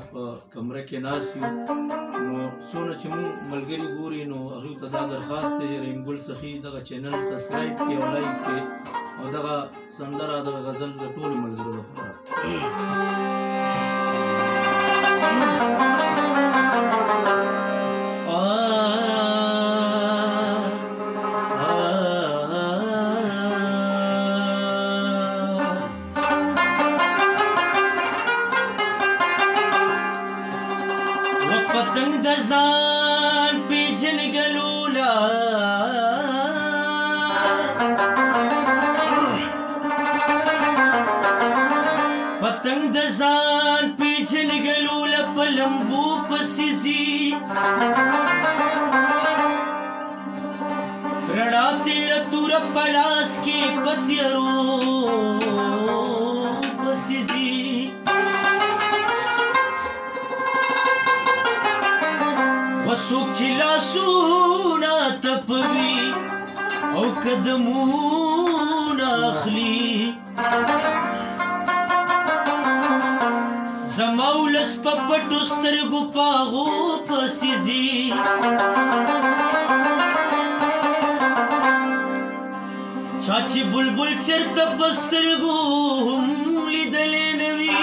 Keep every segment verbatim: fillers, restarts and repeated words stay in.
پاس په کمره کې ناست یو نو څونه چې مونږ ملګري ګوري نو هغوی ته دا درخواست دی رحیم ګل سخي دغه چینل سبسکرایب کړي او لایک کړي او دغه سندره دغه غزل د ټولو ملګرو لپاره پتنگ دزان پیچن گلولا پتنگ دزان پیچن گلولا پلمبو پسیزی رڑا تیرا تورا پلاس کی پتیرو پسیزی وسوک چې لاسونه تپوي او قدمونه اخلي زما ولس په پټو سترګو په هغو پسې ځي چا چې بلبل چېرته په سترګو هم لیدلی نه وي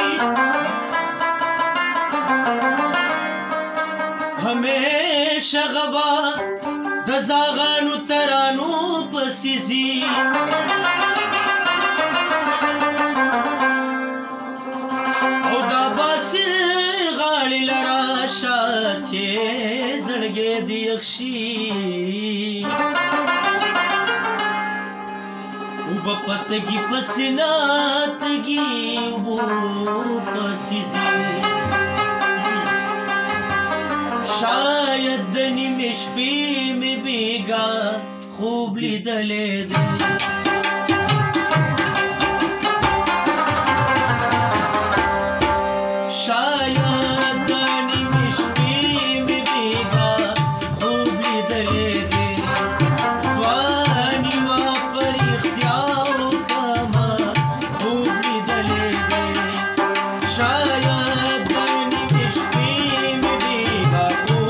همیشه غبا د زاغانو ترانو پسې ځي او دا باسي غاړې له راشه چې زړګی دې یخ شي اوبه په تږي پسې نه تږي اوبو پسې ځي شاید د نیمې شپې مې بیګا خوب لیدلی دی شاید د نیمې شپې مې بیګا خوب لیدلی دی ځواني وه په رښتیا وکړمه خوب لیدلی دی شاید د نیمې شپې مې بیګا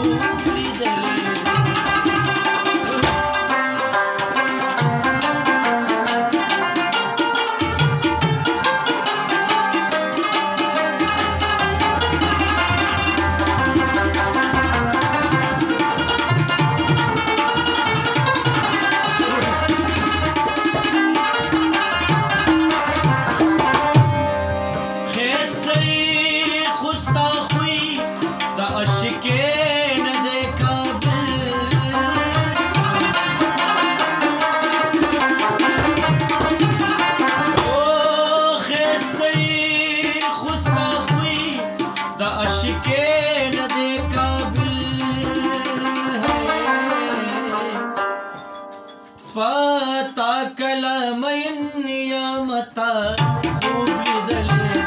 پتا کلا مین یا متا خوب لیدلی دی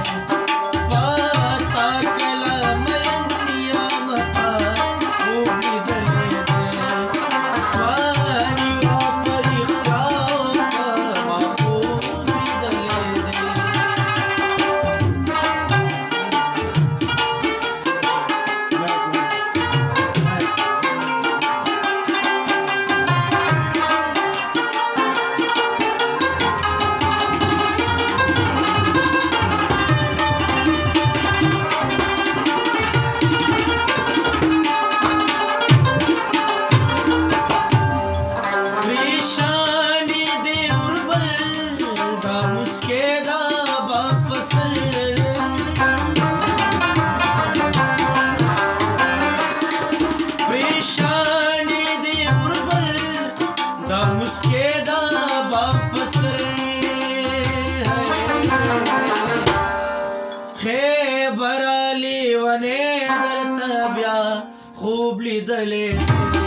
پتا کلا مین یا متا خوب لیدلی دی ځواني وه په رښتیا وکړمه خوب لیدلی دی خیبر لیونی درته بیا خوب لیدلی